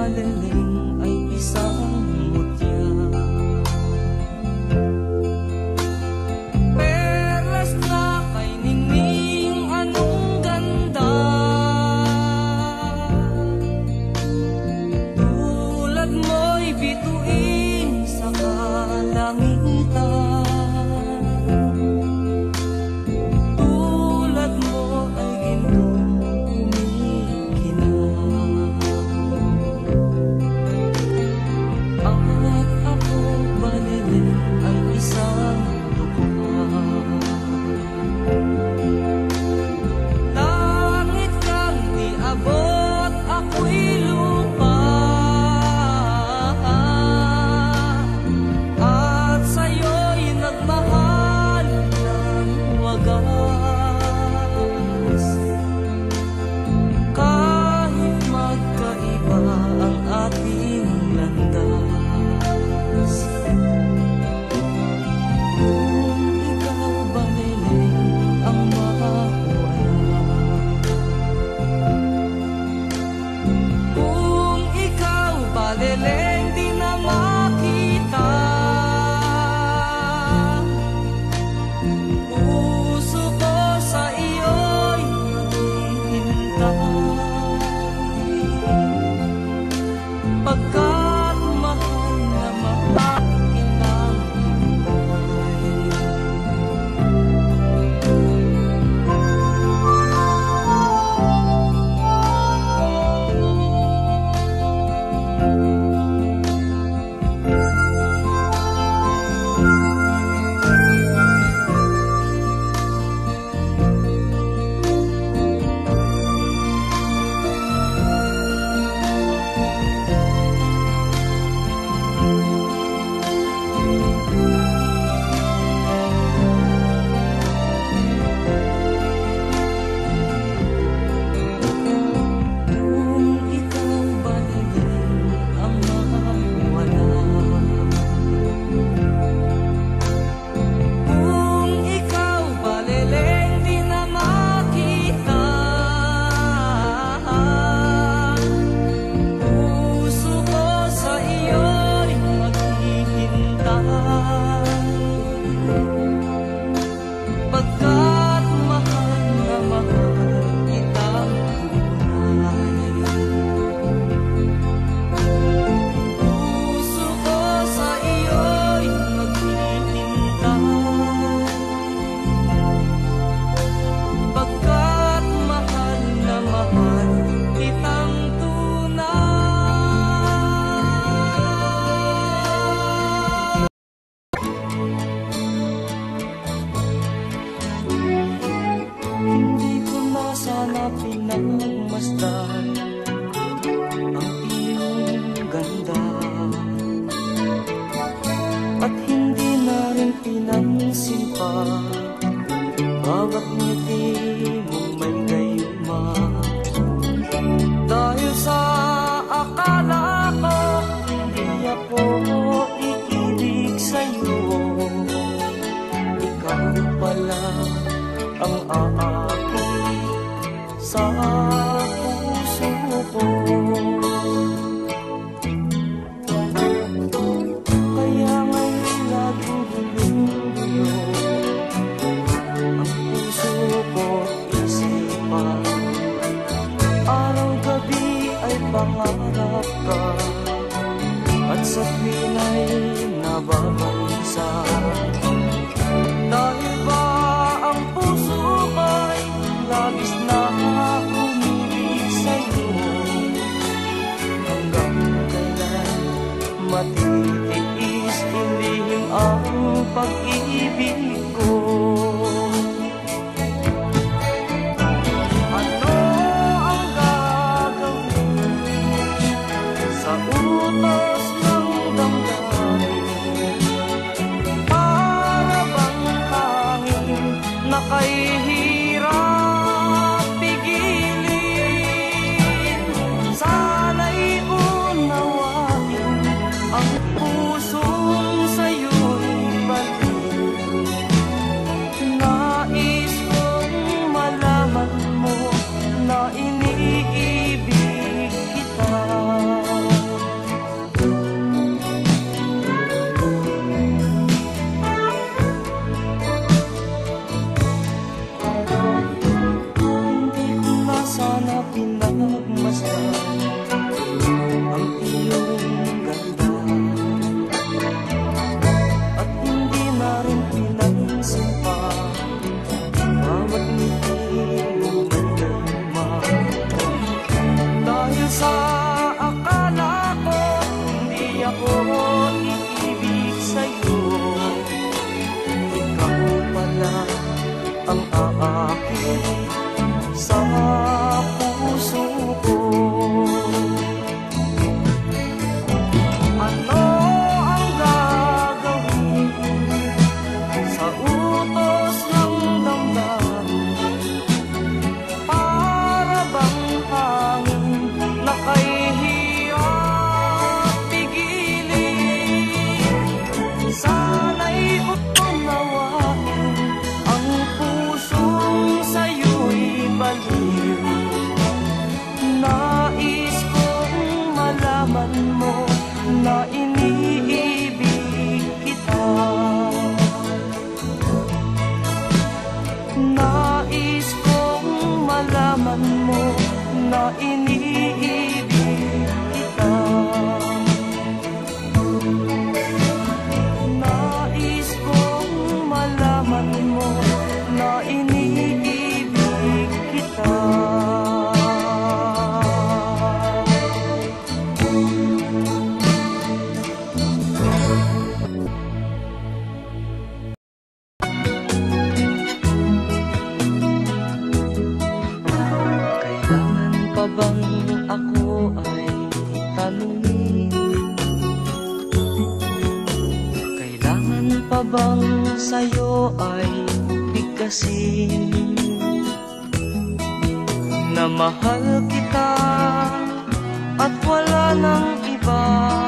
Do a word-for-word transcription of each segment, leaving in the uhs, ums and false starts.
baliling ay isang mutya. Perlas na kay ningning anong ganda, tulad mo'y bituin sa kalangitan. Tulad mo ay gintong kumikinang, at ako baliling ay isang dukha. Langit kang di abot, ako'y lupa, at sa'yo'y nagmahal ng wagas. Kahit magkaiba ang ating landas, kung ikaw baliling ang mawala, kung ikaw baliling di na makita, puso ko sa iyo'y naghihintay. Pagkat mahal na mahal kitang tunay. Kung ikaw baliling ang mawala, kung ikaw baliling di na makita, puso ko sa iyo'y maghihintay. Pagkat mahal na mahal kitang tunay. Puso ko sa iyo'y maghihintay. Pagkat mahal na mahal kitang tunay. Hindi ko na sana pinagmasdan ang iyong ganda, at hindi na rin pinansin pa bawat ngiti mong may gayuma. Dahil sa akala ko hindi ako iibig sa'yo, ikaw pala ang aakit sa puso ko. Kaya ngayon laging gulong-gulo ang puso ko't isipan. Araw-gabi ay pangarap ka, at sa tuwin ay nababansa. Dahil ba ang puso ko'y labis na umibig sa'yo, hanggang kailan matitiis ilihim ang pag-ibig ko. Ano ang gagawin sa utos ng damdamin? Para bang hangin na kahihirap pigilin? Sana'y unawain ang pusong sa'yo'y balik. Nais kong malaman mo na iniibig kita. ang aakit sa puso ko. Ano ang gagawin sa utos ng damdamin? Para bang hangin na kay hirap pigilin? Sana'y unawain ang pusong sa'yo'y baliw. Nais kong malaman mo na iniibig kita. Nais kong malaman mo na iniibig kita. Nais kong malaman mo na iniibig kita. Kailangan pa bang ako ay tanungin? Kailangan pa bang sa'yo ay bigkasin na mahal kita at wala nang iba?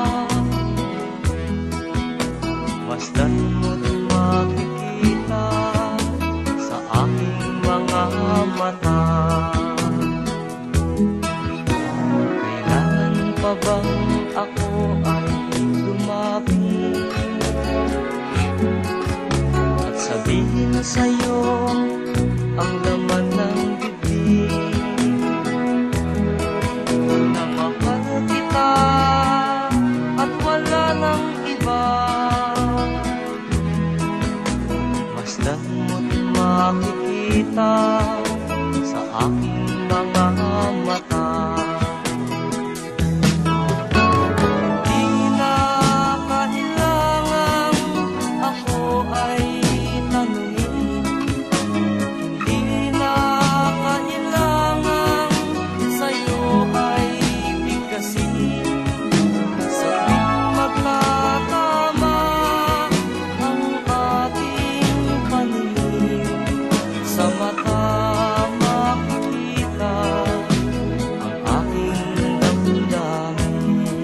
Masdan mo't makikita sa aking mga mata. Kailangan pa bang ako ay lumapit at sabihin sa'yo ang laman ng bibig na mahal kita at wala nang iba? Masdan mo't makikita sa aking mga mata. Di na kailangang ako ay tanungin. Hindi na kailangang sa'yo ay bigkasin. Sa tuwing magtatama ang ating paningin, sa mata makikita ang aking damdamin.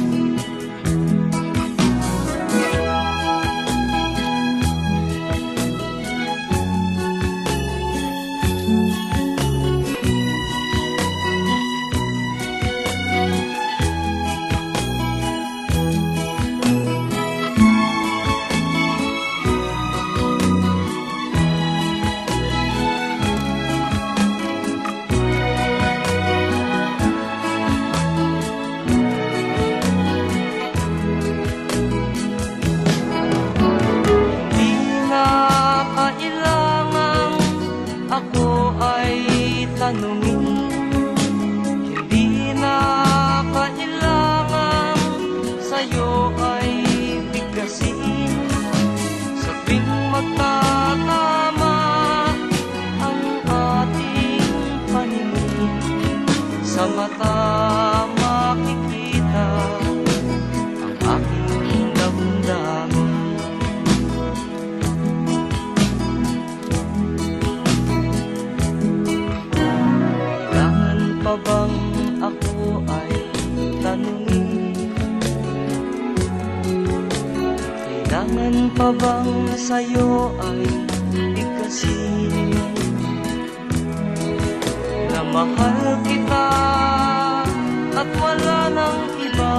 Di na kailangang ako ay tanungin. Hindi na kailangang sa'yo ay bigkasin. Sa tuwing magtatama ang ating paningin, sa mata makikita ang aking damdamin. Kailangan pa bang ako ay tanungin? Kailangan pa bang sa'yo ay bigkasin na mahal kita at wala nang iba?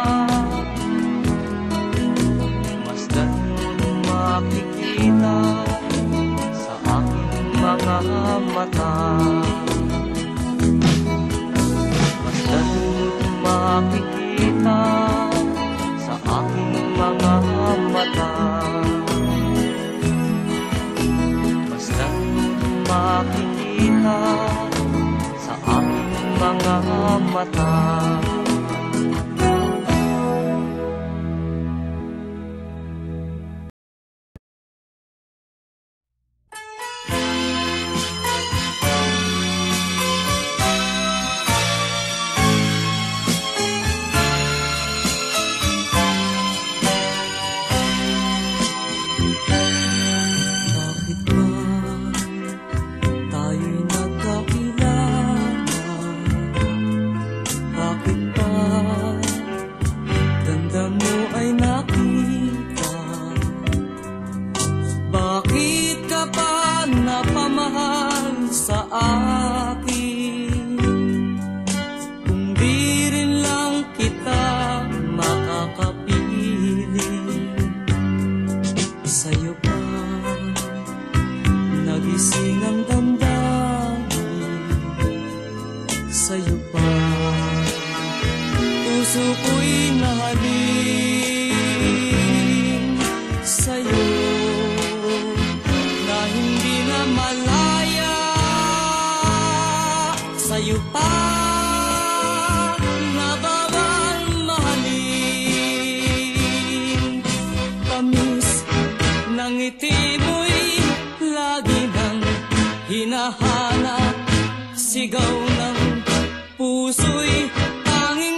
Masdan mo't makikita sa aking mga mata. Masdan mo't makikita sa aking mga mata. Masdan mo't makikita sa aking mga mata. nagising ang damdamin sa'yo pa. Puso ko'y nahalin sa'yo na hindi na malaya. Sa'yo pa na bawal mahalin. Tamis ng ngiti mo'y lagi nang hinahanap. Sigaw ng puso'y tanging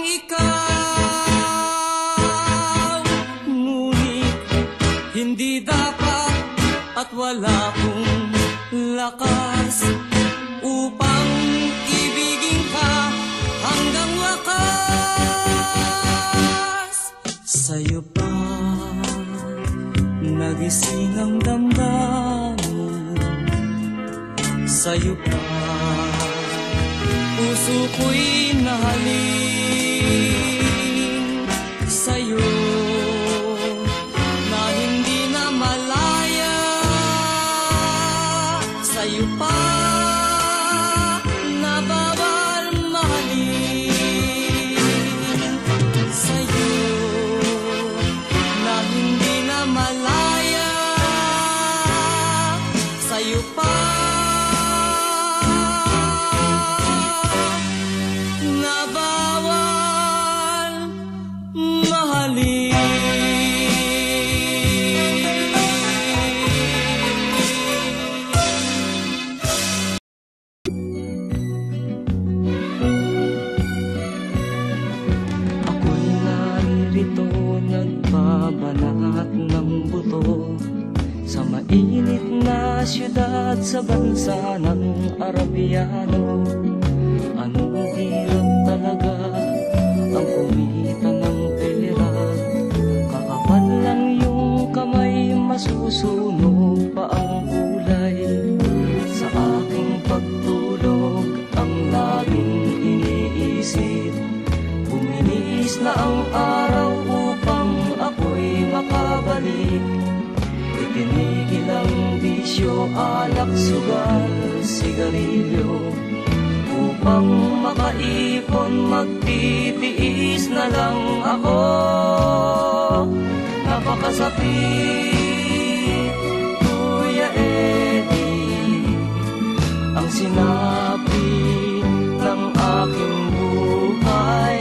ikaw. Ngunit hindi dapat at wala kong lakas upang ibigin ka hanggang wakas. Sa'yo pa nagising ang damdamin, sa'yo pa puso ko'y nahalin sa'yo na hindi na malaya. Sa'yo pa na bawal mahalin. Sa'yo na hindi na malaya. Sa'yo pa na bawal mahalin. Ako'y naririto, nagbabanat ng buto sa mainit na syudad sa bansa ng Arabiano. Anong hirap talaga ang kumita ng pera. Kakapal lang yung kamay, masusunog pa ang kulay. Sa aking pagtulog ang laging iniisip, bumilis na ang araw upang ako'y makabalik. Itinigil ang bisyo, alak, sugal, sigarilyo. Upang makaipon, magtitiis na lang ako. Napakasakit, Kuya Eddie, ang sinabi ng aking buhay.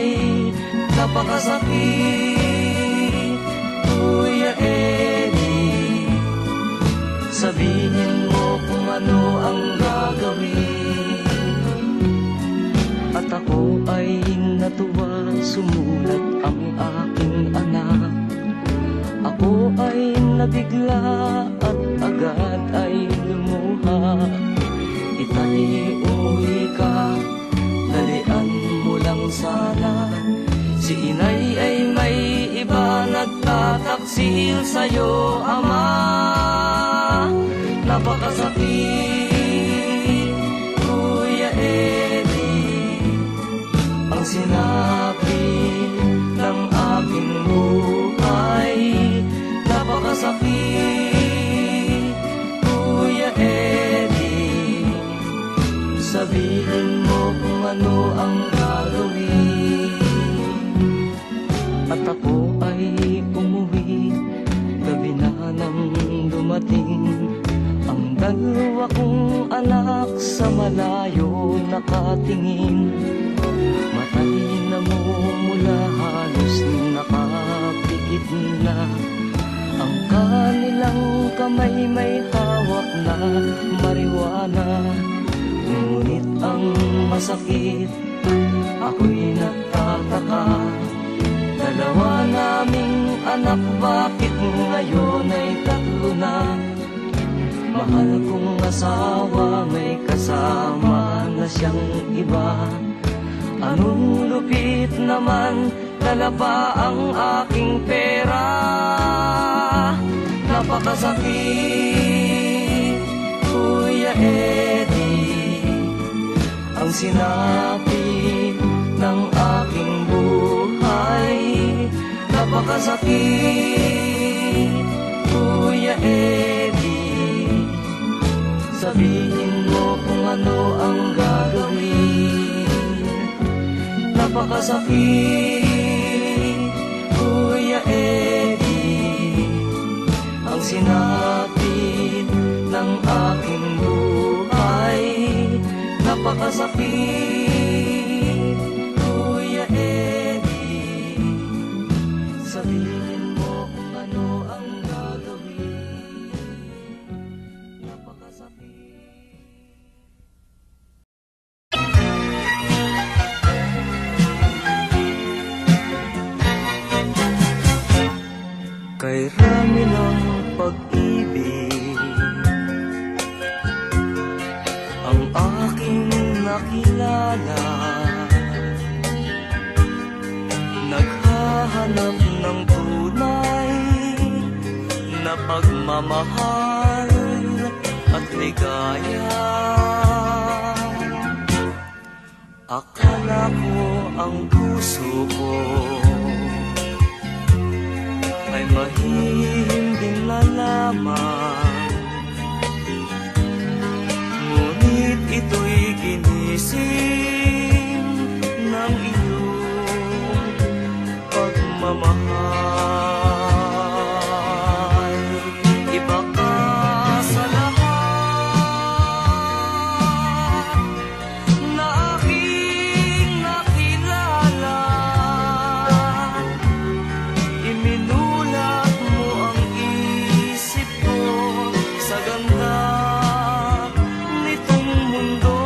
Napakasakit, Kuya Eddie, sabihin mo kung ano ang gagawin. At ako ay natuwa, sumulat ang aking anak. Ako ay nabigla at agad ay lumuha. Itali, uwi ka, dalian mo lang sana. Si inay ay may iba, nagtataksil sa'yo, ama. Napakasakit, Kuya Eddie, ang sinabi ng aking buhay. Napakasakit, Kuya Eddie, sabihin mo kung ano ang gagawin. At ako ay umuwi, gabi na nang dumating ang dalawa kong anak sa malayo nakatingin. Matay na mumula, halos nakapikit na. Ang kanilang kamay may hawak na marijuana. Ngunit ang masakit, ako'y nagtataka. Dalawa naming anak, bakit ngayon ay tatlo na? Mahal kong asawa, may kasama na siyang iba. Anong lupit naman, dala pa ang aking pera. Napakasakit, Kuya Eddie, ang sinabi ng aking buhay. Napakasakit, Kuya Eddie, Sabihin mo kung ano ang gagawin. Napakasakit, Kuya Eddie, ang sinapit ng aking buhay. Napakasakit, Kuya Eddie. Sabihin mo kung ano ang gagawin. Napakasakit. Kay rami ng pag-ibig ang aking nakilala, naghahanap ng tunay na pagmamahal at ligaya. Akala ko ang puso ko ay mahihimbing na lamang, ngunit ito'y ginising ng iyong pagmamahal. Iba ka sa lahat na aking nakilala. Iminulak mo ang isip ko sa ganda nitong mundo.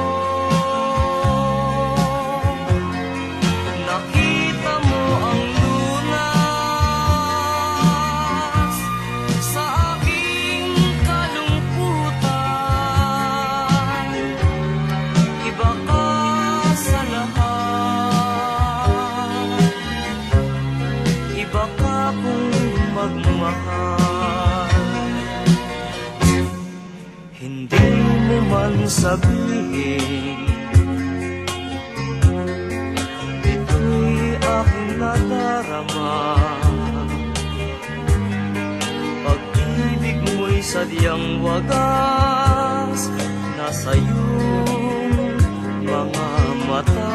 Nakita mo ang lunas sa aking kalungkutan. Iba ka sa lahat, iba ka kung magmahal. Hindi mo man sabihin, ito'y aking nadarama. Pag-ibig mo'y sadyang wagas nasa iyong mga mata.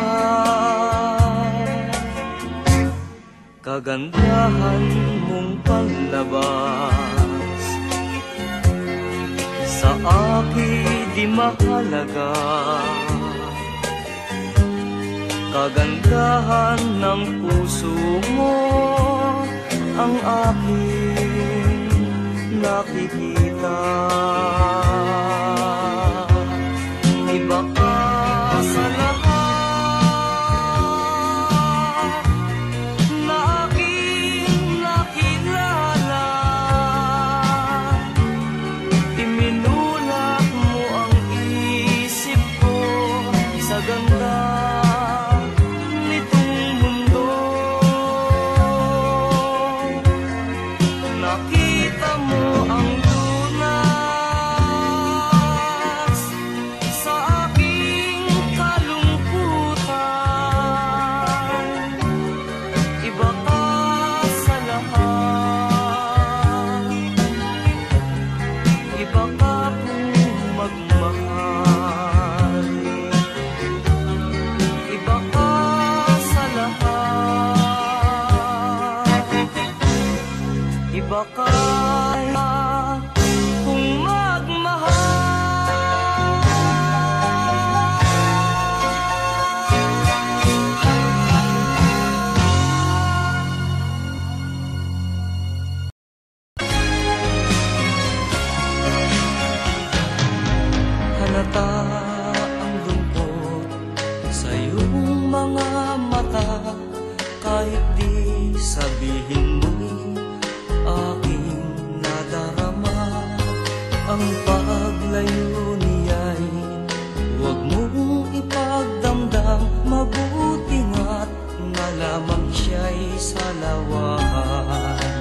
Kagandahan mong panlabas sa akin di mahalaga. Kagandahan ng puso mo ang aking nakikita. Iba ka sa lahat na aking nakilala. Iminulak mo ang isip ko sa ganda nitong mundo. Nakita mo ang lunas sa aking kalungkutan. Iba ka sa lahat, iba ka kung magmahal. Iba ka sa lahat, iba ka kung magmahal. Halata ang lungkot sa iyong mga mata, kahit di sabihin mo'y aking nadarama. Ang paglayo niya'y huwag mong ipagdamdam. Mabuti nga't na lamang siya'y salawan.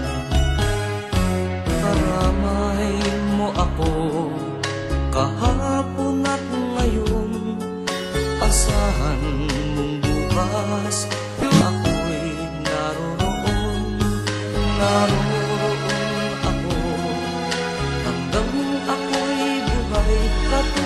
Karamay mo ako kahapon at ngayon. Asahan mong bukas ako'y naroroon. Naroroon ako hanggang ako'y buhay. Katulad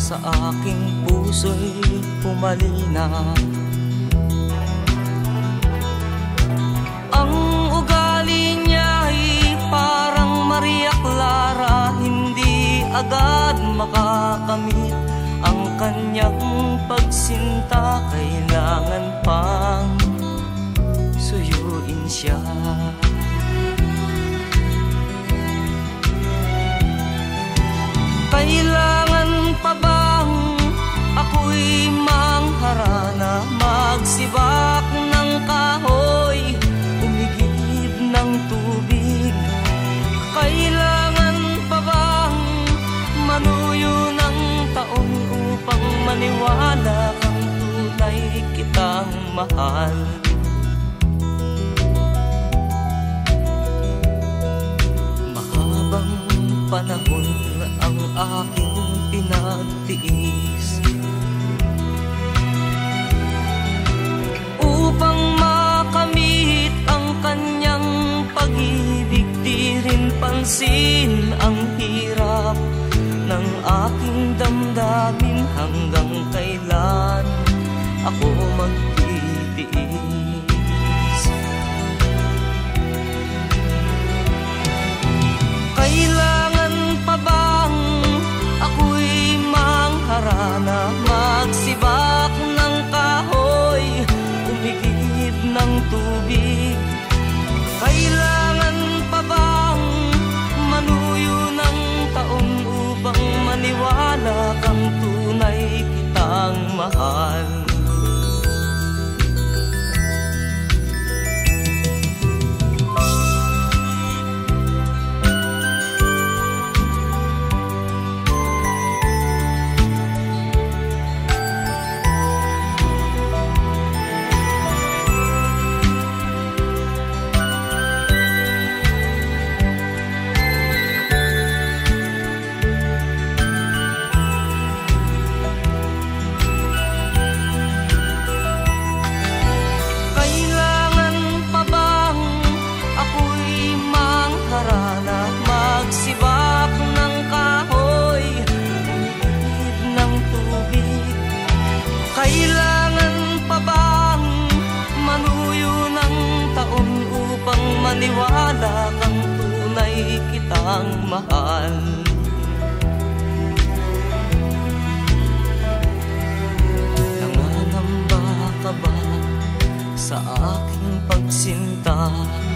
sa aking puso'y pumalina. Ang ugali niya'y parang Maria Clara, hindi agad makakamit ang kanyang pagsinta. Kailangan pang suyuin siya. Kailangan pa bang ako'y mangharana, magsibak ng kahoy, umigib ng tubig? Kailangan pa bang manuyo ng taon upang maniwala kang tunay kitang mahal? Mahabang panahon ang aking pinagtiis upang makamit ang kanyang pag-ibig. Di rin pansin ang hirap ng aking damdamin. Hanggang kailan ako magtitiis? Kailangan pa bang ako'y mangharana, magsibak ng kahoy, umigib ng tubig? Kailangan pa bang manuyo ng taon upang maniwala kang tunay kitang mahal? Maniwala kang tunay kitang mahal. Nangangamba ka ba sa aking pagsinta?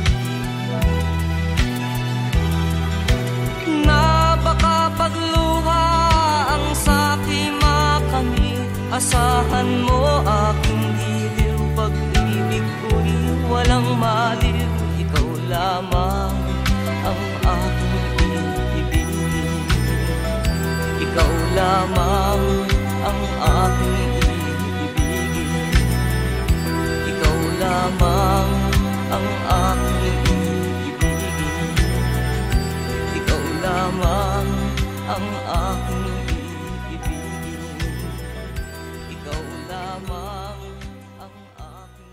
Na baka pagluha ang sa'ki makamit, asahan mo aking giliw. Pag-ibig ko'y walang maliw, ikaw lamang ang aking iibigin. Ikaw lamang ang aking iibigin. Ikaw lamang ang aking iibigin. Ikaw lamang ang aking iibigin. Ikaw lamang ang aking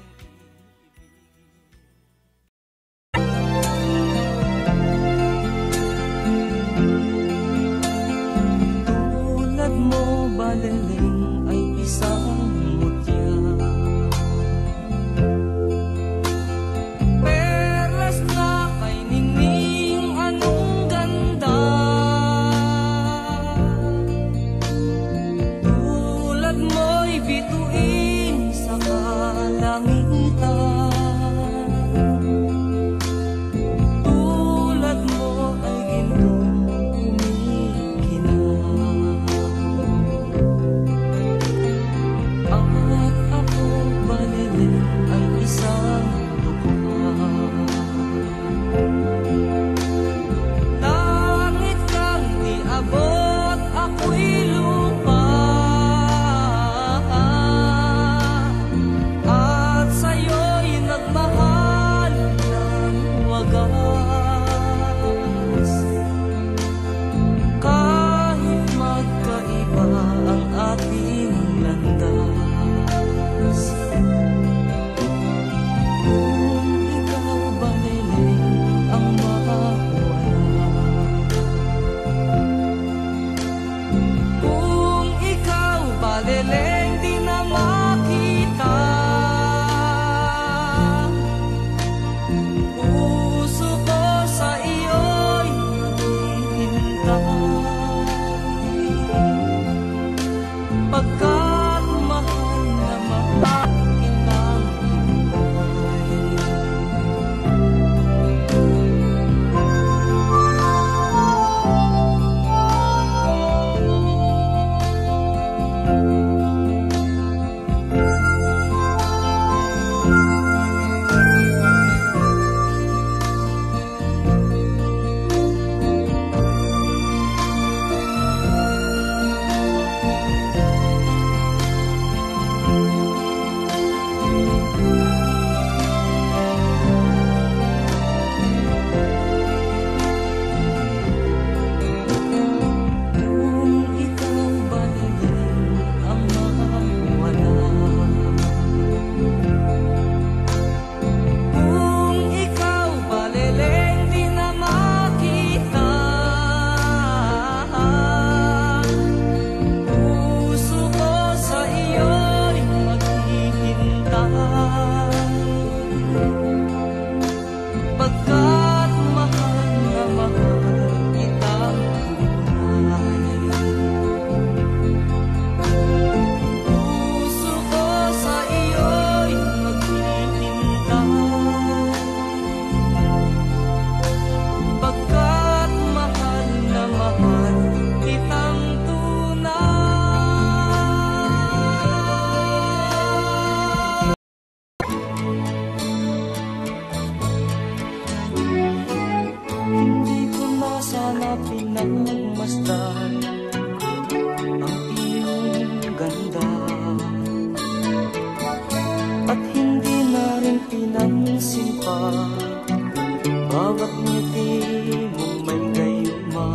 baliling ay isang mutya, perlas na kay ningning anong ganda. Tulad mo'y bituin sa kalangitan, tulad mo ay gintong kumikinang. pagkat mahal na mahal kitang pagkat mahal na mahal kitang tunay. Puso ko sa iyo'y maghihintay, pagkat mahal na mahal kitang tunay. Hindi ko na sana pinagmasdan ang iyong ganda, at hindi na rin pinansin pa bawat ngiti mong may gayuma.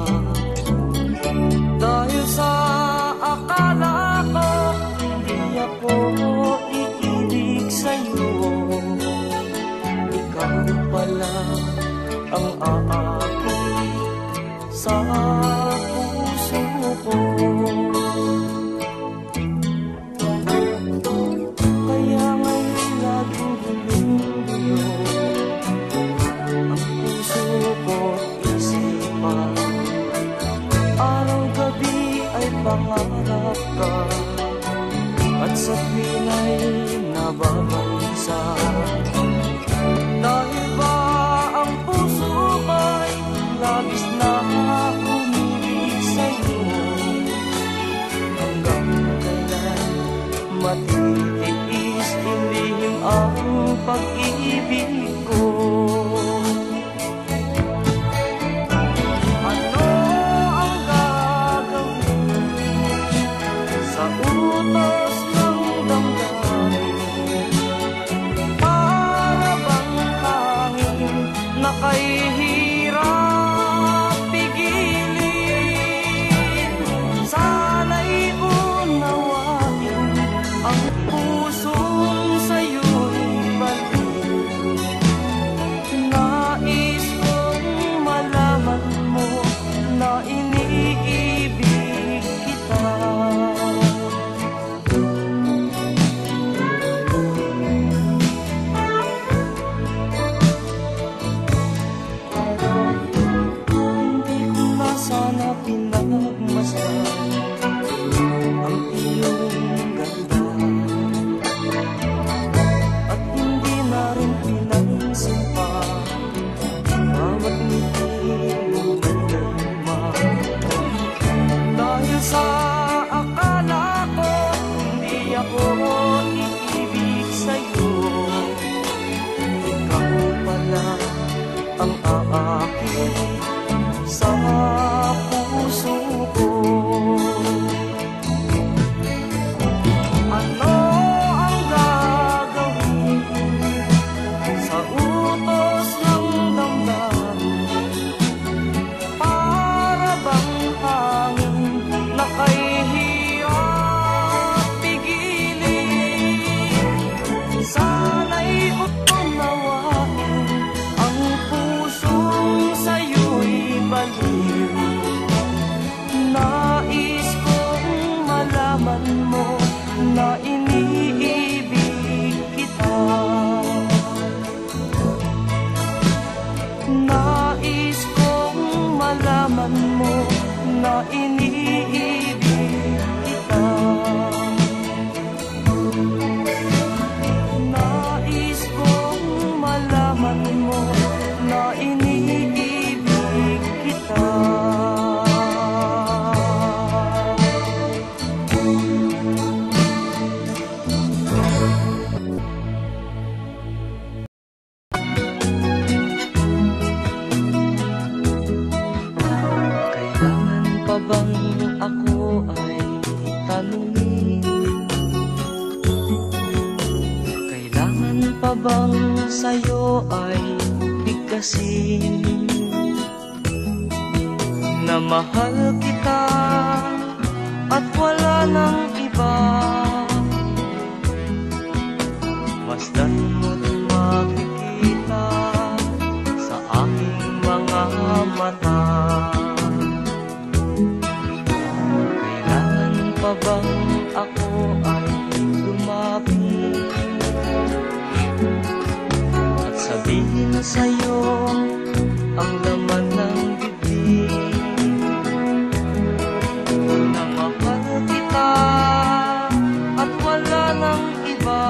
Dahil sa akala ko hindi ako iibig sa'yo, ikaw pala ang aakit sa puso ko. Kaya ngayon laging gulong-gulo ang puso ko't isipan. Araw-gabi ay pangarap ka, at sa tuwin ay nababansa. Dahil ba ang puso ko'y labis na umibig sa'yo, hanggang kailan matitiis ilihim ang pag-ibig ko? Ano ang gagawin sa utos ng damdamin? Para bang hangin na kay hirap pigilin? Sana'y unawain ang pusong sa'yo'y baliw. Nais kong malaman mo na iniibig kita. Sana pinagmasdan ang iyong ganda, at hindi na rin pinansin pa bawat ngiti mong may gayuma. Dahil sa akala ko hindi ako iibig sa'yo, ikaw pala ang aakit sa puso ko. Ano ang gagawin sa utos ng damdamin? Para bang hangin na kay hirap pigilin? Sana'y unawain ang pusong sa'yo'y baliw. Nais kong malaman mo na iniibig kita. Nais kong malaman mo na iniibig kita. pa bang sa'yo ay bigkasin na mahal kita at wala nang iba? Masdan mo't makikita sa aking mga mata. Kailangan pa bang ako ay lumapit at sabihin sa'yo ang laman ng bibig na mahal kita at wala nang iba?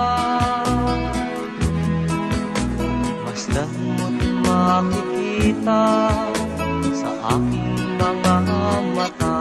Masdan mo't makikita sa aking mga mata.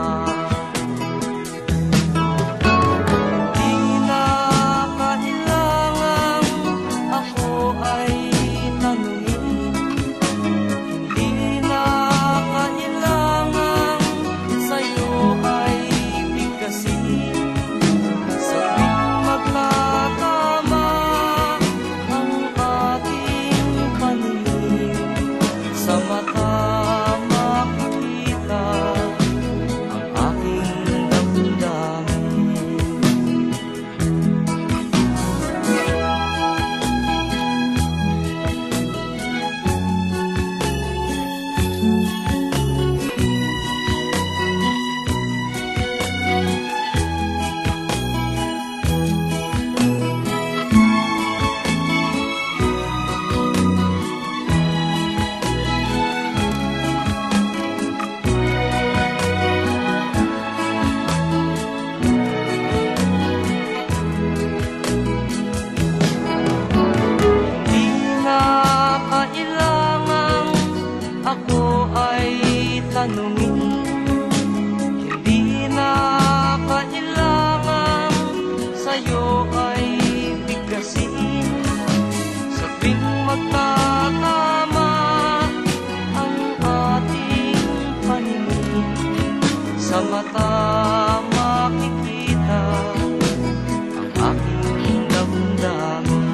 Hindi na kailangan sa'yo ay bigkasin sa tuwing magtatama ang ating paningin. Sa mata makikita ang aking damdamin.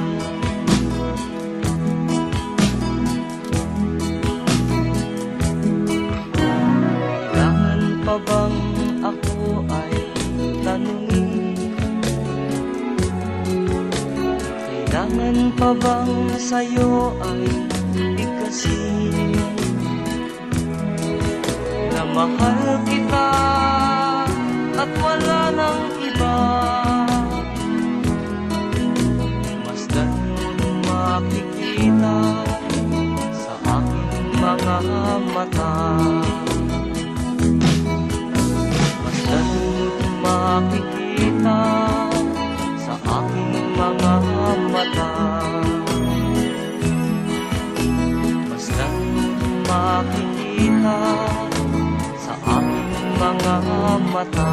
Pa bang ako ay tanungin? Kailangan pa bang sa'yo ay bigkasin na mahal kita at wala nang iba? Masdan mo't makikita sa aking mga mata. Makikita sa aking mga mata. Basta makikita sa aking mga mata.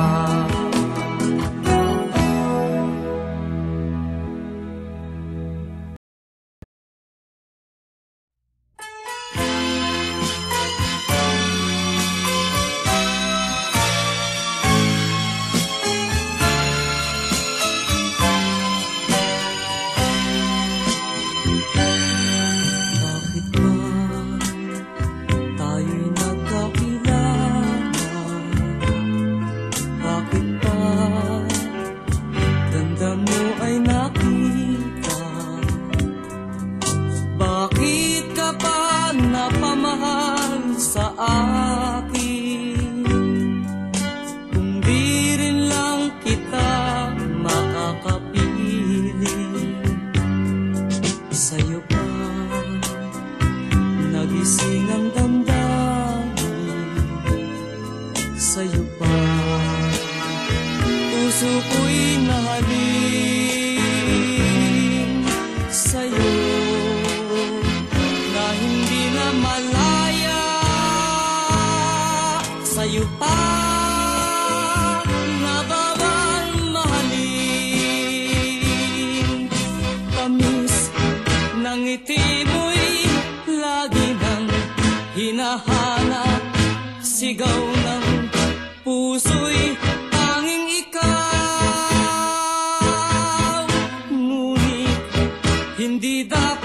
Sigaw ng puso'y tanging ikaw, ngunit hindi dapat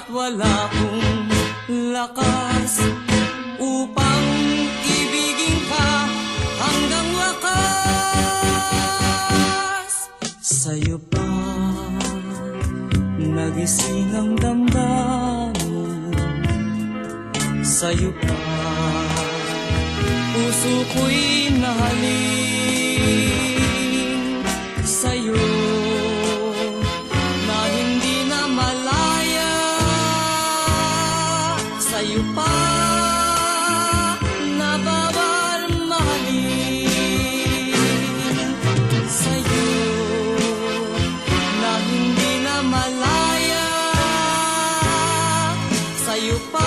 wala kong lakas upang ibigin ka hanggang wakas. Sa'yo pa nagising ang damdamin, sa'yo pa puso ko'y nahalin, sa'yo na hindi na malaya, sa'yo pa na bawal mahalin, sa'yo na hindi na malaya, sa'yo pa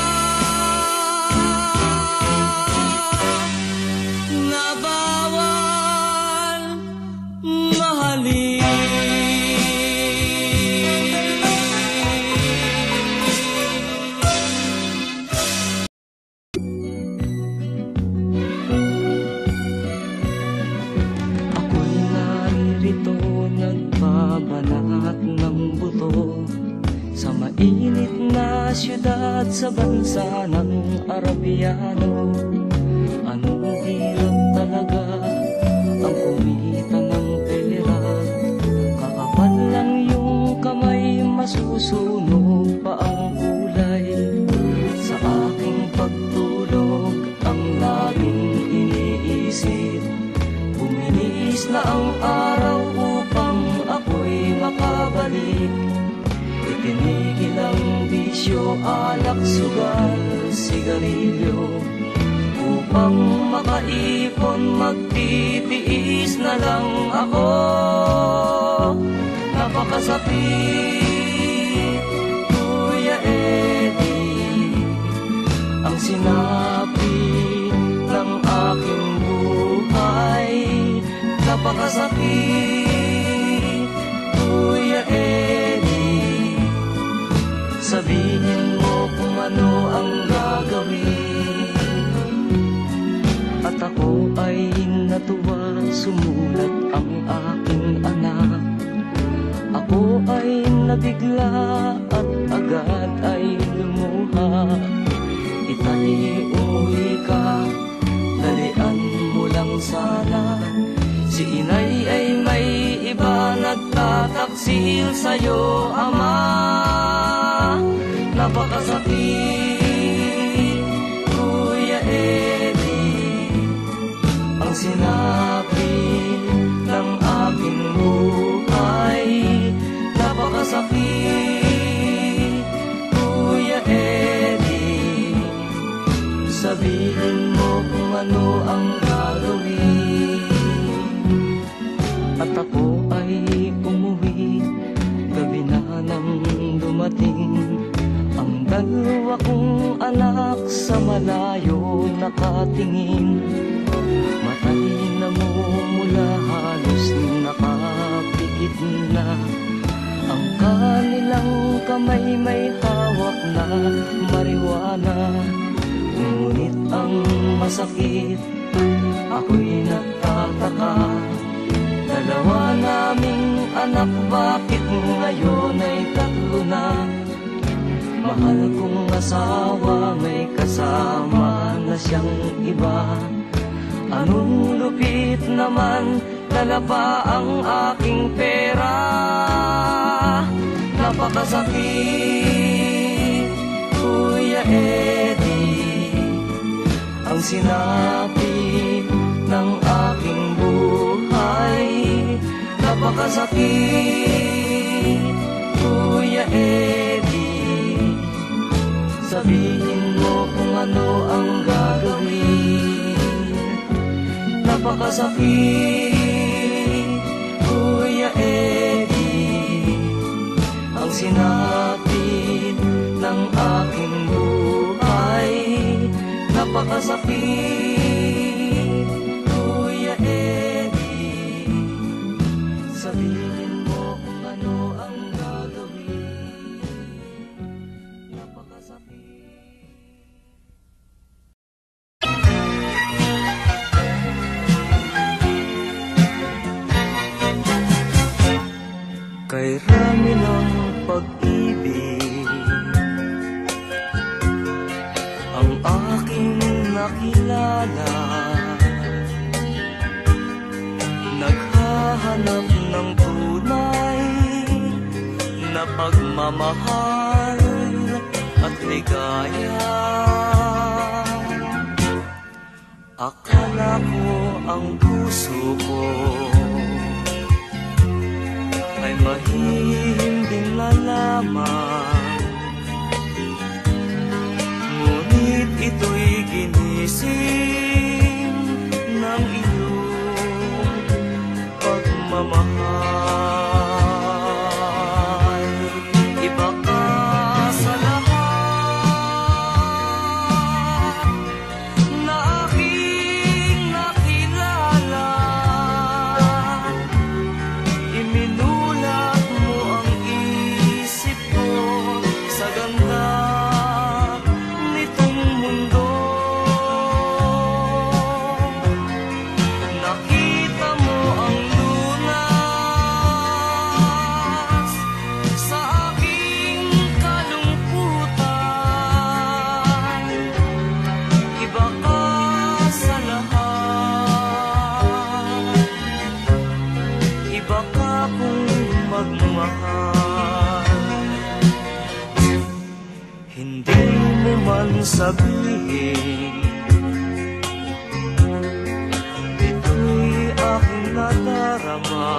siyudad sa bansa ng Arabiano. Anong hirap talaga ang kumita ng pera, kakapal lang yung kamay, masusunog pa ang kulay. Sa aking pagtulog ang laging iniisip, bumihis na ang araw upang ako'y makabalik. Itinigil ang bisyo, alak, sugal, sigarilyo, upang makaipon, magtitiis na lang ako. Napakasakit, Kuya Eddie, ang sinabi ng aking buhay. Napakasakit, Kuya Eddie, sabihin mo kung ano ang gagawin. At ako ay natuwa, sumulat ang aking anak. Ako ay nabigla at agad ay lumuha. Itay, umuwi ka, dalian mo lang sana. Si inay ay may iba, nagtataksil sa'yo, ama. Napakasakit, Kuya Eddie, ang sinabi ng aking buhay. Napakasakit, Kuya Eddie, sabihin mo kung ano ang gagawin. At ako ay umuwi, gabi na nang dumating ang dalawa kong anak, sa malayo nakatingin. Matay na mumula, halos nakapikit na. Ang kanilang kamay may hawak na marijuana. Ngunit ang masakit, ako'y nagtataka. Dalawa naming anak, bakit ngayon ay tatlo na? Mahal kong asawa, may kasama na siyang iba. Anong lupit naman, dala pa ang aking pera. Napakasakit, Kuya Eddie, ang sinabi ng aking buhay. Napakasakit, Kuya Eddie, sabihin mo kung ano ang gagawin. Napakasakit, Kuya Eddie, ang sinabi ng aking buhay. Napakasakit, Kuya Eddie, sabihin mo kung ano ang gagawin. Napakasakit. Kay rami ng pag-ibig sala, naghahanap ng tunay na pagmamahal at ligaya. Akala ko ang puso ko ay mahihimbing na lamang, ngunit ito'y ginising ng iyong pagmamahal. Iba ka sa lahat na aking nakilala, iminulat mo ang isip ko sa ganda nitong mundo. Nakita mo ang lunas sa aking kalungkutan. Iba ka sa lahat, iba ka kung magmahal. Hindi mo man sabihin, ito'y aking nadarama.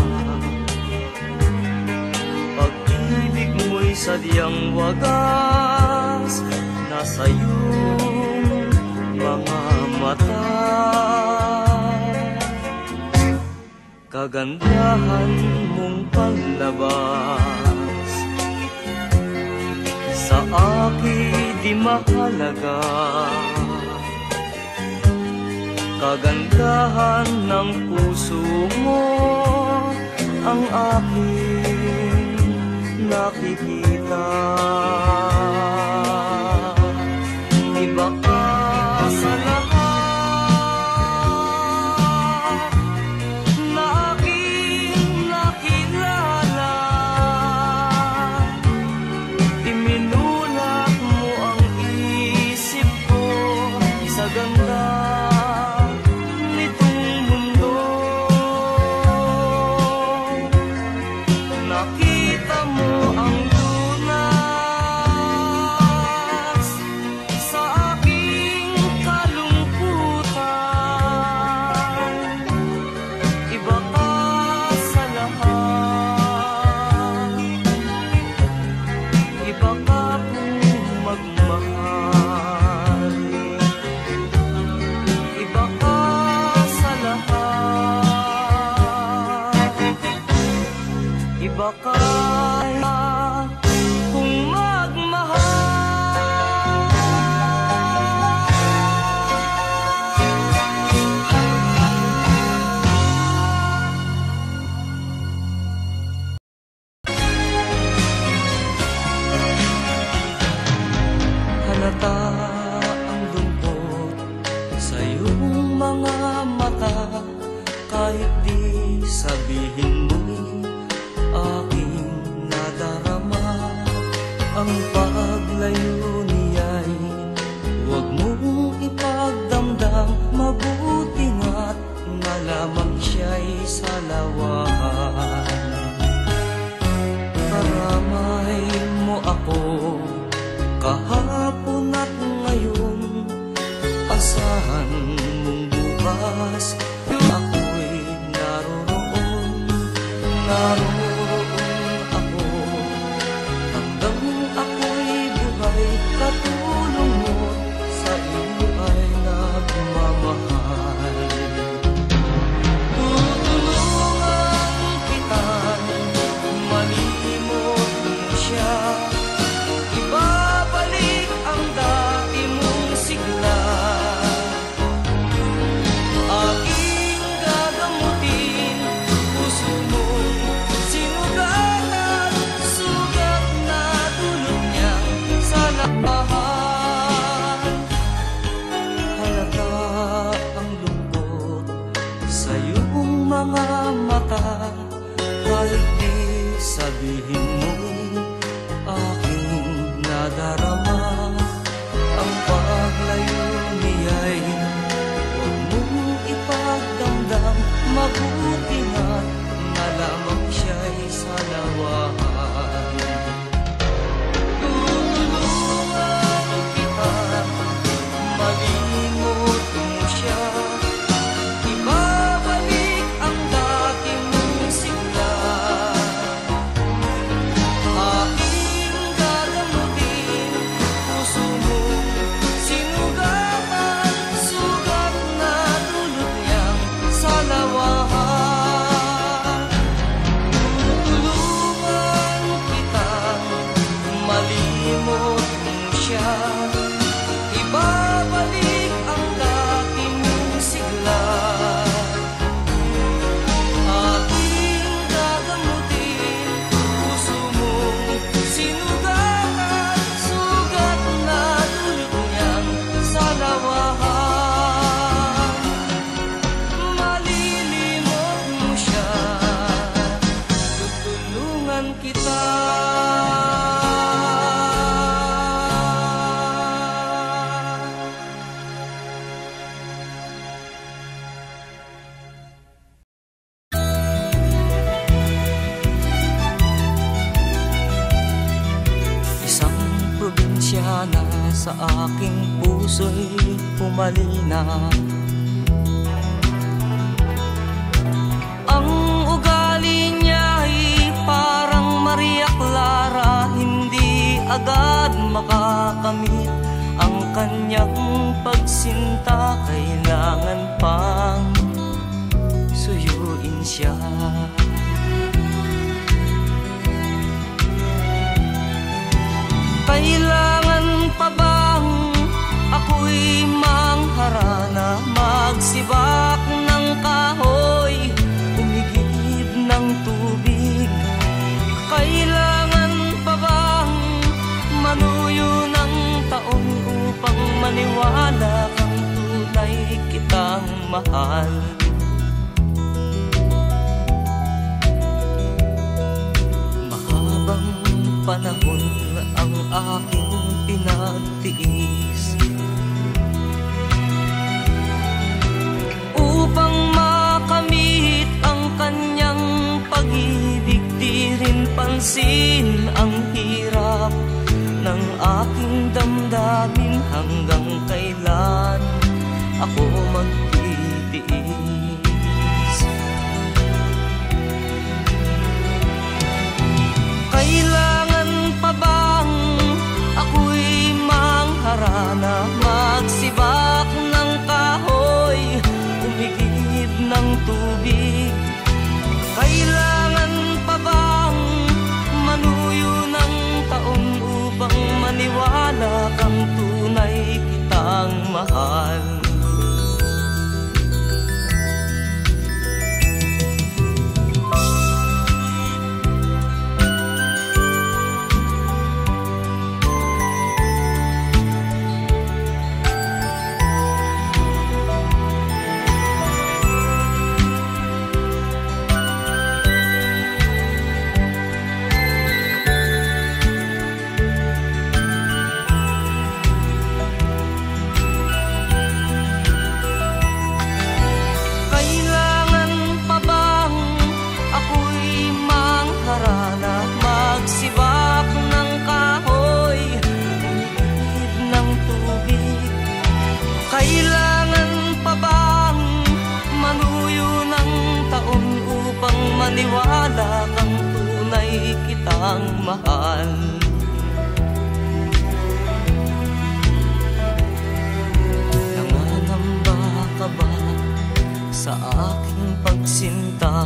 Pag-ibig mo'y sadyang wagas, nasa iyong mga mata. Kagandahan mong panlabas sa akin di mahalaga. Kagandahan ng puso mo ang aking nakikita. Iba ka sa lahat na aking nakilala, iminulat mo ang isip ko sa ganda nitong mundo. Nakita mo ang lunas sa aking kalungkutan. Iba ka sa lahat, iba ka kung magmahal. Iba ka sa lahat, iba ka kung halata ang lungkot sa iyong mga mata, kahit di sabihin mo'y aking nadarama. Ang paglayo niya'y huwag mong ipagdamdam, mabuti nga't na lamang siya'y salawan. Karamay mo ako kahapon at ngayon, asahan mong bukas ako'y naroroon. Naroroon ako hanggang ako'y buhay, katulong mo sa iyo ay nagmamahal. Tutulungan kita, malimot mo siya, ibabalik ang dati mong sigla. Aking gagamutin puso mong sinugatan, sugat na dulot niyang sa lahat. Halata ang lungkot sa iyong mga mata, kahit di sabihin mo'y aking nadarama. Ang paglayo niya'y sana sa aking puso'y pumalina. Ang ugali niya'y parang Maria Clara, hindi agad makakamit ang kanyang pagsinta. Kailangan pang suyuin siya. Kailangan pa bang ako'y mangharana, magsibak ng kahoy, umigib ng tubig? Kailangan pa bang manuyo ng taon upang maniwala kang tunay kitang mahal? Mahabang panahon ang aking pinagtiis upang makamit ang kanyang pag-ibig. Di rin pansin ang hirap ng aking damdamin. Hanggang kailan ako magtitiis? Kailangan pa bang ako'y mangharana, magsibak ng kahoy, umigib ng tubig? Kailangan pa bang manuyo ng taon upang maniwala kang tunay kitang mahal? Maniwala kang tunay kitang mahal. Nangangamba ka ba sa aking pagsinta?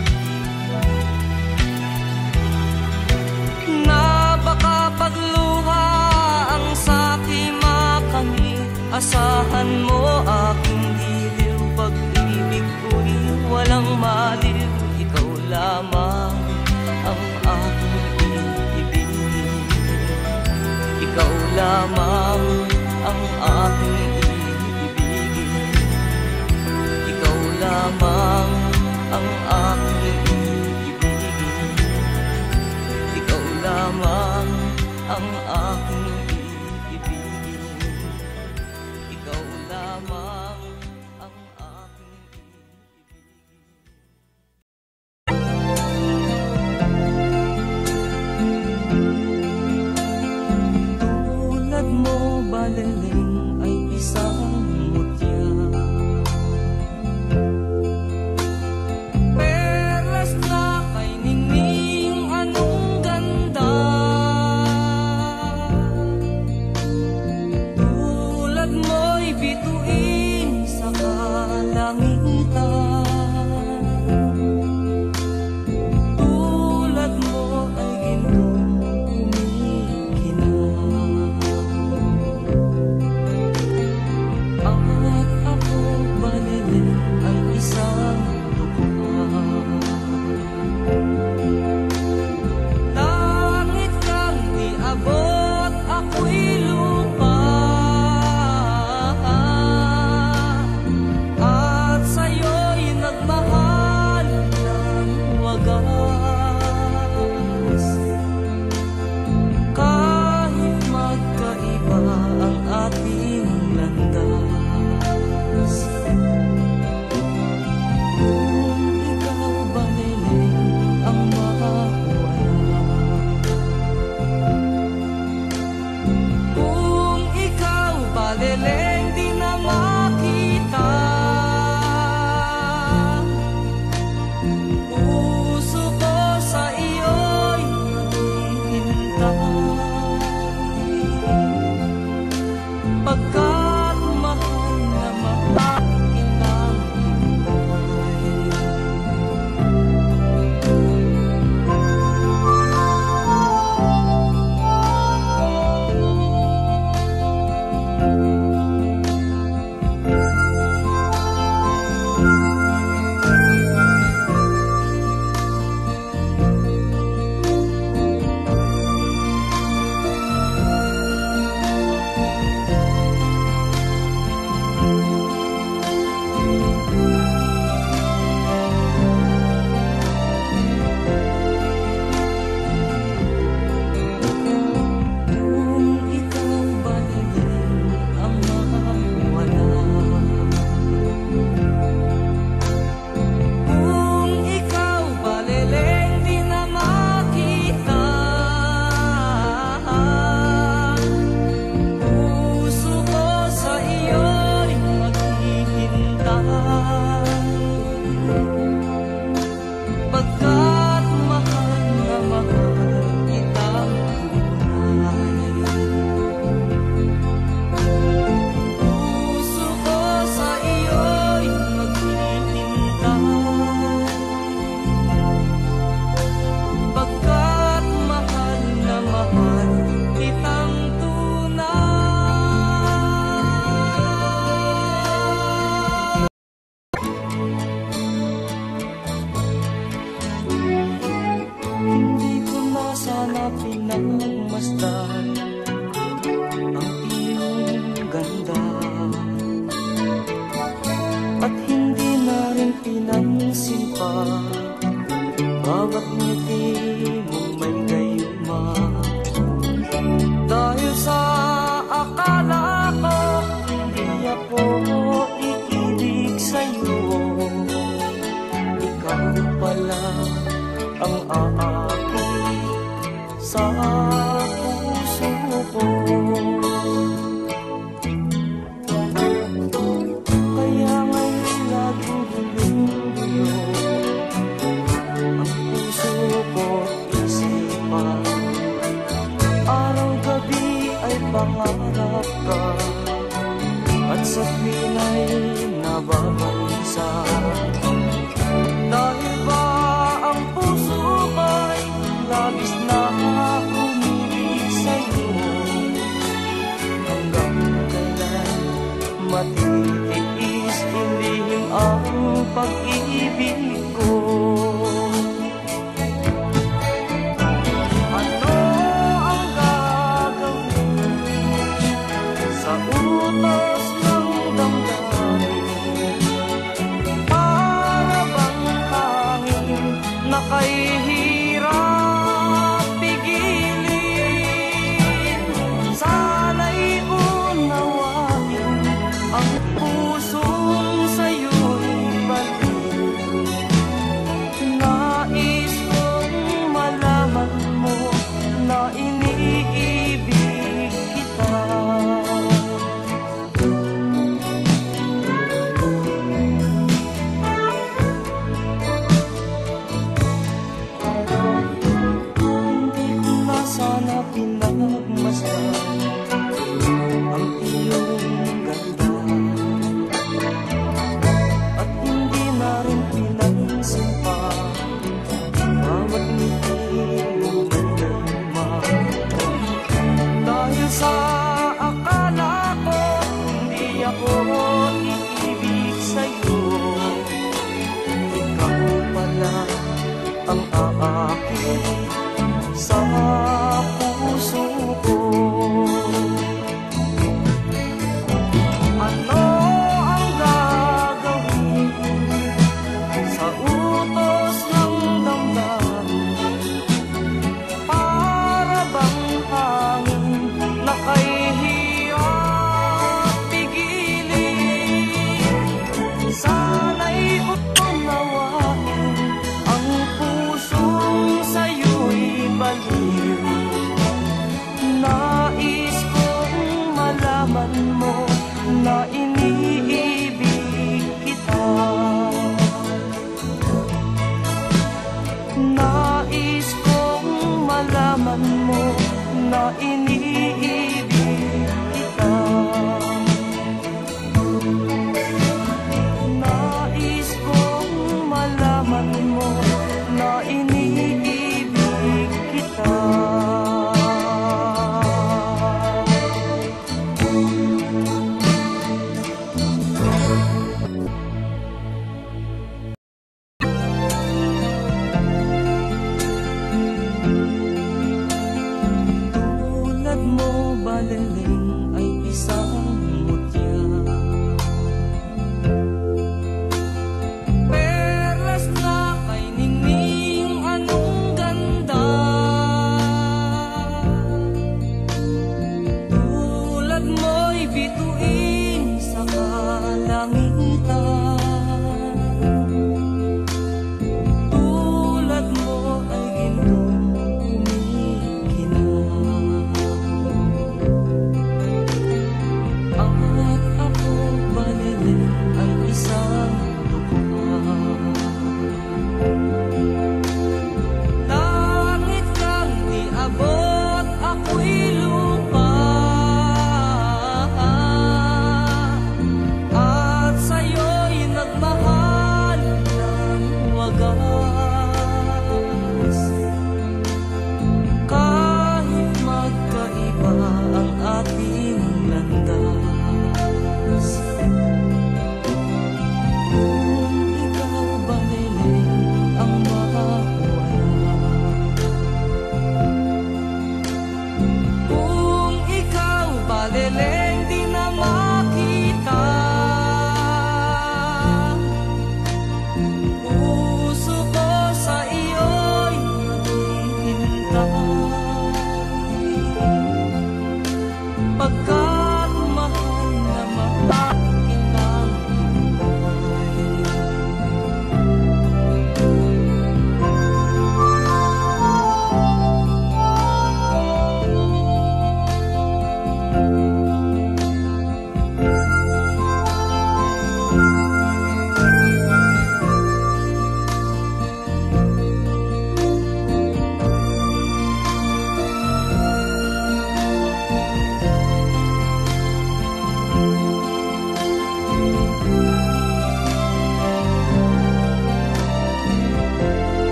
Na baka pagluha ang sa'ki makamit, asahan mo aking giliw. Pag-ibig ko'y walang maliw, ikaw lamang ang aking iibigin. Ikaw lamang ang aking iibigin. Ikaw lamang ang aking iibigin. Ikaw lamang ang aking iibigin. Ikaw lamang ang aking iibigin. Tulad mo pinagmasdan ang iyong ganda, at hindi na rin pinansin pa bawat ngiti mong may gayuma. Dahil sa akala ko hindi ako iibig sa'yo, ikaw pala ang aakit sa puso ko. Kaya ngayon laging gulong-gulo ang puso ko't isipan. Araw-gabi ay pangarap ka, at sa tuwin ay nababansa. Dahil ba ang puso ko'y labis na umiibig sa'yo, hanggang kailan matitiis ilihim ang pag-ibig ko? Ano ang gagawin sa utos ng damdamin? Para bang hangin na kahihirap pigilin? Sana'y unawain ang pusong sa'yo'y baliw. Nais kong malaman mo na iniibig kita. Hindi ko na sana pinagmasdan ang iyong ganda, at hindi na rin pinansin pa bawat ngiti mong may gayuma. Dahil sa akala ko hindi ako iibig sa'yo, ikaw pala ang aakit sa puso ko. Ano ang gagawin sa utos ng damdamin? Para bang hangin na kahihirap pigilin? Sana'y unawain ang pusong sa'yo'y baliw. Nais kong malaman mo na iniibig kita. Nais kong malaman mo na iniibig